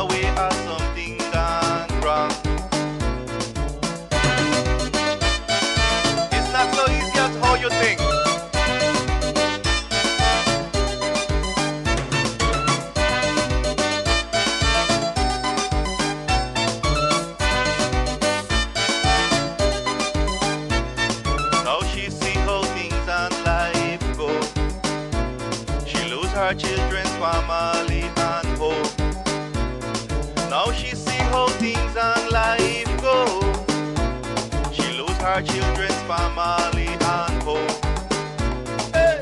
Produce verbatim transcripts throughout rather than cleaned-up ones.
away or something gone wrong. It's not so easy as how you think. Now she see how things and life go. She lose her children's family and home. Now she see how things and life go. She lose her children's family and home. Hey.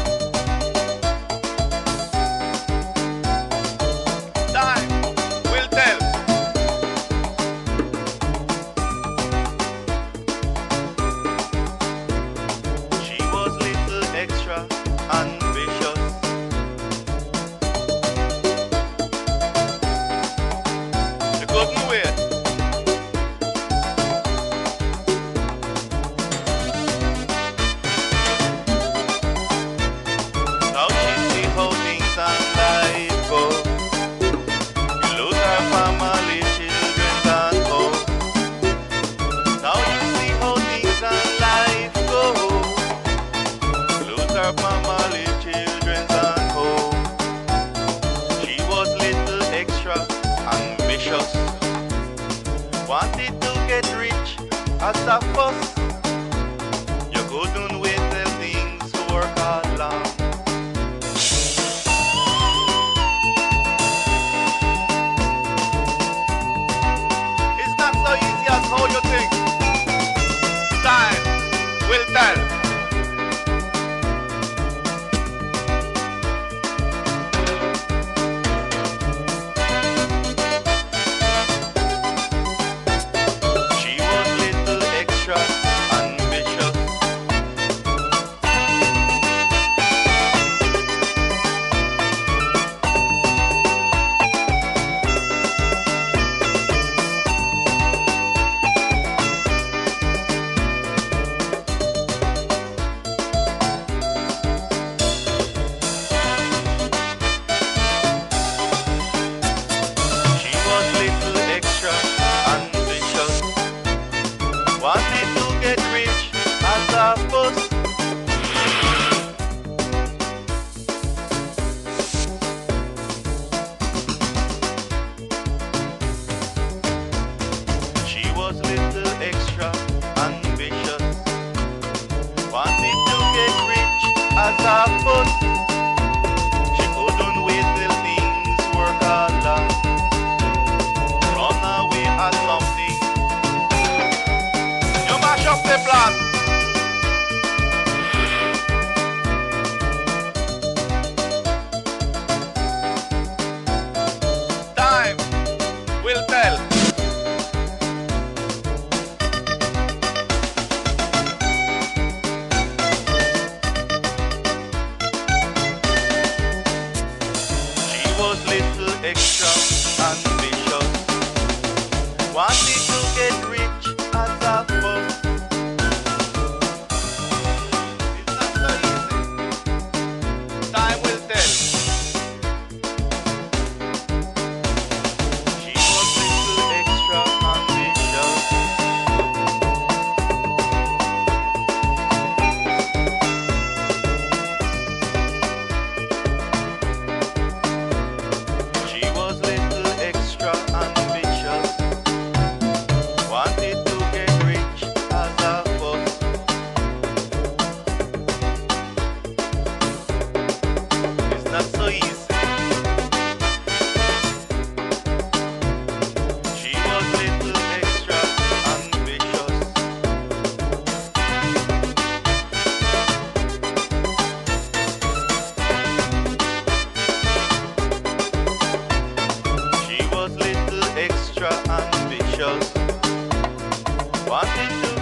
Time will tell. She was little extra ambitious. She couldn't wait. Now she see how things and life go. You lose her family, children and home. Now you see how things and life go. Lose her family, children and home. She was little extra ambitious. Wanted to get rich as a fuss. You couldn't wait till things work along. It's not so easy as how you think. Time will tell. She was little extra ambitious. She was little extra ambitious. Wanted to get rich as a fuss. She was little extra ambitious. Wanted to get rich as a fuss. She couldn't wait till things work along. Run away at something. You mash up the plan. Time will tell. She was little extra ambitious. Wanted to get rich as a fuss. It's not so easy. Time will tell. She was little extra ambitious. She was little extra ambitious. Wanted to get rich as a fuss. It's not so easy. She was little extra ambitious. She was little extra ambitious. Wanted to